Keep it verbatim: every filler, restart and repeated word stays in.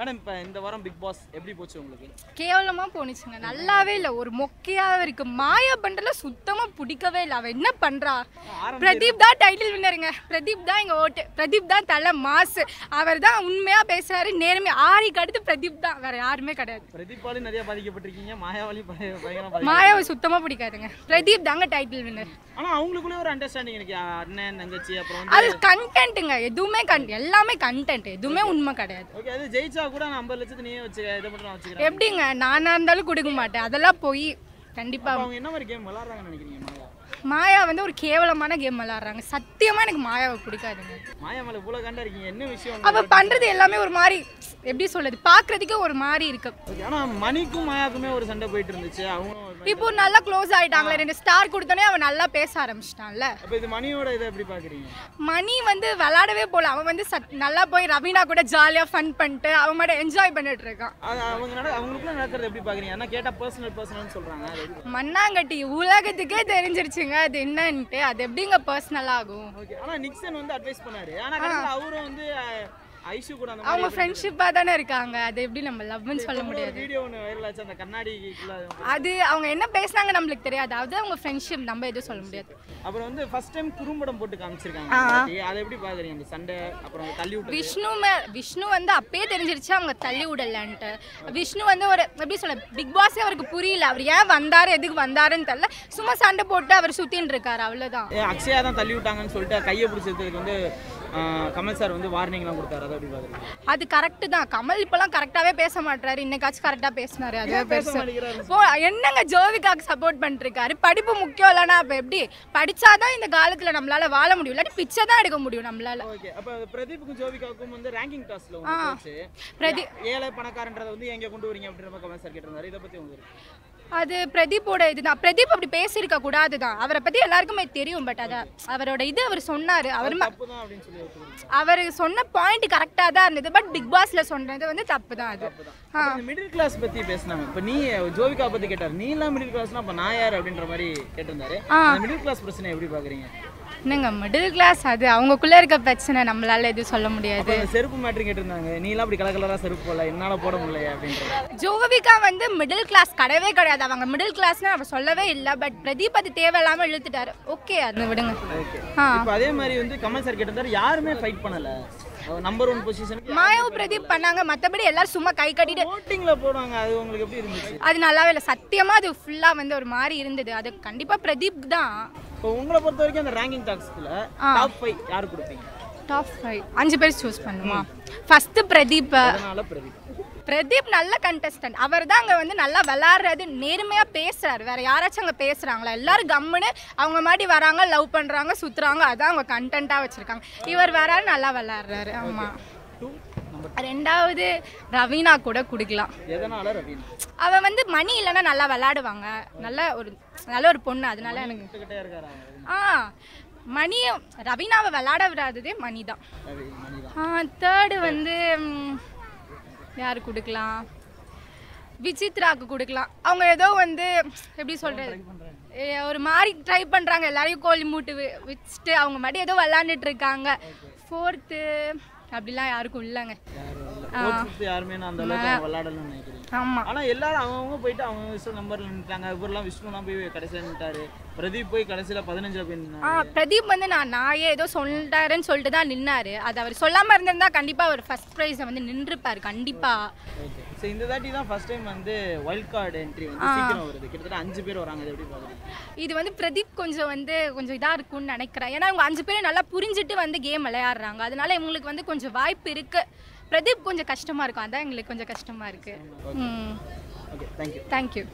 Madam இப்போ இந்த வாரம் பிக் பாஸ் எப்படி போச்சு உங்களுக்கு? கேவலமா போனுச்சுங்க, நல்லாவே இல்லை, ஒரு மொக்கையாவே இருக்கு. மாயா பண்றதுல சுத்தமா பிடிக்கவே இல்லை. அவ என்ன பண்றா? பிரதீப் தான் டைட்டில் வின்னருங்க, பிரதீப் தான் எங்க ஓட்டு, பிரதீப் தான் தலை மாசு, அவர் தான் உண்மையா பேசுறாரு, நேர்மையா. ஆரிக்கு அடுத்து பிரதீப் தான், வேற யாருமே கிடையாது. பிரதீப்பாலும் நிறைய பாதிக்கப்பட்டிருக்கீங்க, மாயாவாலையும் மாயாவை சுத்தமா பிடிக்காதுங்க, பிரதீப் தாங்க டைட்டில் வின்னர். ஆனா அவங்களுக்குள்ள ஒரு அண்டர்ஸ்டாண்டிங் இருக்கு, அண்ணன் தங்கச்சி. அப்புறம் அது கண்டென்ட்டுங்க, எதுவுமே எல்லாமே கண்டென்ட், எதுவுமே உண்மை கிடையாது. ஓகே, அது ஜெயிச்சா கூட நான் ஐம்பது லட்சத்தை நீயே வச்சு இதை மட்டும் நான் வச்சுக்கிறேன். எப்படிங்க, நானா இருந்தாலும் கொடுக்க மாட்டேன், அதெல்லாம் போய் கண்டிப்பா. அவங்க என்ன மாதிரி கேம் விளையாடுறாங்கன்னு நினைக்கிறீங்க? மாயா மாயா வந்து ஒரு கேவலமான கேம் விளையாடுறாங்க, சத்தியமா எனக்கு மாயாவை பிடிக்காதுங்க. மாயா மேல இவ்வளவு கண்டா இருக்கீங்க, என்ன விஷயம்? அவ பண்றது எல்லாமே ஒரு மாதிரி, எப்படி சொல்றது, பாக்குறதுக்கே ஒரு மாதிரி இருக்கு. ஆனா மணிக்கும் மாயாக்குமே ஒரு சண்டை போயிட்டு இருந்துச்சு, அவங்க இப்போ நல்லா க்ளோஸ் ஆயிட்டாங்களே, ரெண்டு ஸ்டார் கொடுத்தோனே அவன் நல்லா பேச ஆரம்பிச்சிட்டான்ல. அப்ப இது மணியோட இதை எப்படி பாக்குறீங்க? மணி வந்து விளையாடவே போல, அவன் வந்து நல்லா போய் ரவீனா கூட ஜாலியா ஃபன் பண்ணிட்டு அவன் மட்டும் என்ஜாய் பண்ணிட்டு இருக்கான். அவங்க அவங்களுக்குள்ள நடக்கிறது எப்படி பாக்குறீங்க? ஆனா கேட்டா பர்சனல் பர்சனல்னு சொல்றாங்க. மண்ணாங்கட்டி உலகத்துக்கே தெரிஞ்சிருச்சுங்க அது என்னன்ட்டு, அது எப்படிங்க பர்சனல் ஆகும்? ஓகே, ஆனா நிக்சன் வந்து அட்வைஸ் பண்ணாரு, ஆனா அவரும் வந்து ஐஷு கூட அந்த அவங்க ஃப்ரெண்ட்ஷிப்பா தானே இருக்காங்க, அது எப்படி நம்ம லவ்னு சொல்ல முடியாது. வீடியோ ஒன்னு வைரல் ஆச்சு அந்த கண்ணாடிக்குள்ள, அது அவங்க என்ன பேசுனாங்க நம்மளுக்கு தெரியாது, அது அவங்க ஃப்ரெண்ட்ஷிப், நம்ம எதுவும் சொல்ல முடியாது. அப்புறம் வந்து ஃபர்ஸ்ட் டைம் குறும்படம் போட்டு காமிச்சிருக்காங்க, அதை எப்படி பாக்குறீங்க? அந்த சண்டை அப்புறம் தள்ளி விட்டு விஷ்ணு விஷ்ணு வந்து அப்பயே தெரிஞ்சிருச்சு அவங்க தள்ளி விடலன்ட்டு. விஷ்ணு வந்து ஒரு எப்படி சொல்ல, பிக் பாஸே அவருக்கு புரியல, அவர் ஏன் வந்தாரு எதுக்கு வந்தாருன்னு தெரியல, சும்மா சண்டை போட்டு அவர் சுத்தின்னு இருக்காரு, அவ்வளவுதான். அக்ஷயா தான் தள்ளி விட்டாங்கன்னு சொல்லிட்டு கையை பிடிச்சதுக்கு வந்து கமல் சார் வந்து வார்னிங்லாம் கொடுத்தாரு, அதை எப்படி பாக்குறீங்க? அது கரெக்ட் தான், கமல் இப்பெல்லாம் கரெக்டாவே பேச மாட்டாரு, இன்னைக்காச்சும் கரெக்டா பேசினாரு, அதுவே பெருசு. என்னங்க ஜோவிகாக்கு சப்போர்ட் பண்ணிட்டு இருக்காரு, படிப்பு முக்கியம் இல்லைன்னா அப்ப எப்படி? படிச்சாதான் இந்த காலத்துல நம்மளால வாழ முடியும், இல்லாட்டி பிச்சை தான் எடுக்க முடியும் நம்மளால. ஓகே, அப்ப பிரதீப்புக்கும் ஜோவிகாவுக்கும் வந்து ரேங்கிங் டாஸ்க்ல வந்து பிரதீப் ஏழை பணக்காரன்றதை வந்து எங்க கொண்டு வரீங்க அப்படின்ற மாதிரி கமல் சார் கேட்டிருந்தாரு, இதை பத்தி உங்களுக்கு? அது பிரதீப்போட இதுதான், பிரதீப் அப்படி பேசியிருக்க கூடாதுதான், அவரை பத்தி எல்லாருக்குமே தெரியும், பட் அத அவரோட இது அவர் சொன்னாரு, அவர் அவர் சொன்ன பாயிண்ட் கரெக்டா தான் இருந்தது, பட் பிக் பாஸ்ல சொன்னது வந்து தப்பு தான். அது மிடில் கிளாஸ் பத்தி பேசினாங்க, இப்ப நீ ஜோவிகா பத்தி கேட்டாரு, நீ எல்லாம் மிடில் கிளாஸ்னா அப்ப நான் யார் அப்படின்ற மாதிரி கேட்டிருந்தாரு, மிடில் கிளாஸ் பிரச்சனை எப்படி பாக்குறீங்க? என்னங்க மிடில் கிளாஸ், அது அவங்களுக்குள்ள இருக்க பிரச்சனை, நம்மளால எதுவும் சொல்ல முடியாது. செருப்பு மேட்ரு கேட்டிருந்தாங்க, நீ எல்லாம் அப்படி கலர் கலரா செருப்பு போல என்னால போட முடியல அப்படின்ற. ஜோவிகா வந்து மிடில் கிளாஸ் கிடையவே கிடையாது, அவங்க மிடில் கிளாஸ்னு அவர் சொல்லவே இல்லை, பட் பிரதீப் அது தேவையில்லாம இழுத்துட்டாரு. ஓகே, அது விடுங்க. இப்போ அதே மாதிரி வந்து கமல் சார் கேட்டிருந்தாரு, யாருமே ஃபைட் பண்ணல, நம்பர் ஒன் பொசிஷன் மாயாவும் பிரதீப் பண்ணாங்க, மற்றபடி எல்லாரும் சும்மா கை கட்டிட்டு ஓட்டிங்ல போடுவாங்க. அது உங்களுக்கு எப்படி இருந்துச்சு? அது நல்லாவே இல்லை, சத்தியமா அது ஃபுல்லா வந்து ஒரு மாதிரி இருந்தது, அது கண்டிப்பா பிரதீப் தான். இப்போ உங்களை பொறுத்த வரைக்கும் அந்த ரேங்கிங் டாஸ்க்ல டாப் ஃபைவ் யார் கொடுப்பீங்க? டாப் ஃபைவ் அஞ்சு பேர் சூஸ் பண்ணுமா? ஃபர்ஸ்ட் பிரதீப். அதனால பிரதீப் பிரதீப் நல்ல கண்டஸ்டன்ட், அவர் தான் அங்கே வந்து நல்லா விளாட்றது, நேர்மையாக பேசுறாரு, வேற யாராச்சும் அங்கே பேசுகிறாங்களா? எல்லாரும் கம்முன்னு அவங்க மாதிரி வராங்க, லவ் பண்ணுறாங்க, சுற்றுறாங்க, அதான் அவங்க கண்டென்ட்டாக வச்சுருக்காங்க. இவர் வேற நல்லா விளாட்றாரு. ஆமாம். ரெண்டாவது ரவீனா கூட குடிக்கலாம். எதனால ரவீனா? அவ வந்து மணி இல்லைன்னா நல்லா விளாடுவாங்க, நல்ல ஒரு நல்ல ஒரு பொண்ணு, அதனால எனக்கு ஆ மணியை ரவீனாவை விளாட விடாததே மணி தான். ஆ தேர்டு வந்து யாரு கொடுக்கலாம்? விசித்ராவுக்கு கொடுக்கலாம். அவங்க ஏதோ வந்து எப்படி சொல்றது, ஒரு மாதிரி ட்ரை பண்றாங்க, எல்லாரையும் கோழி மூட்டு வச்சுட்டு அவங்க மட்டும் ஏதோ விளாண்டுட்டு இருக்காங்க. ஃபோர்த்து அப்படிலாம் யாருக்கும் இல்லைங்க. யாருமே அந்த அளவுக்கு விளையாடணும்னு நினைக்கிறேன். ஆமா, ஆனா எல்லாரும் அவங்க போயிட்டு அவங்க நம்பர்ல நின்னுட்டாங்க. இவரெல்லாம் விஷ்ணுலாம் போய் கடைசியில நின்னுட்டாரு, பிரதீப் போய் கடைசியில பதினஞ்சுல போய் நின்னாரு. ஆ பிரதீப் வந்து நான் நாயே ஏதோ சொல்லிட்டாருன்னு சொல்லிட்டு தான் நின்னாரு, அது அவர் சொல்லாம இருந்திருந்தா கண்டிப்பா அவர் ஃபர்ஸ்ட் பிரைஸ் வந்து நின்றுப்பாரு கண்டிப்பா. ஓகே, சோ இந்த தாட்டி தான் ஃபர்ஸ்ட் டைம் வந்து வைல்ட் கார்டு என்ட்ரி வந்து சீக்கிரம் வருது, கிட்டத்தட்ட அஞ்சு பேர் வராங்க. இது எப்படி பாக்குறீங்க? இது வந்து பிரதீப் கொஞ்சம் வந்து கொஞ்சம் இதா இருக்கும்னு நினைக்கிறேன், ஏன்னா அவங்க அஞ்சு பேரும் நல்லா புரிஞ்சுட்டு வந்து கேம் விளையாடுறாங்க, அதனால இவங்களுக்கு வந்து கொஞ்சம் வாய்ப்பு இருக்கு. பிரதீப் கொஞ்சம் கஷ்டமா இருக்கும், அதான் எங்களுக்கு கொஞ்சம் கஷ்டமா இருக்கு. Hmm, okay, thank you. Thank you.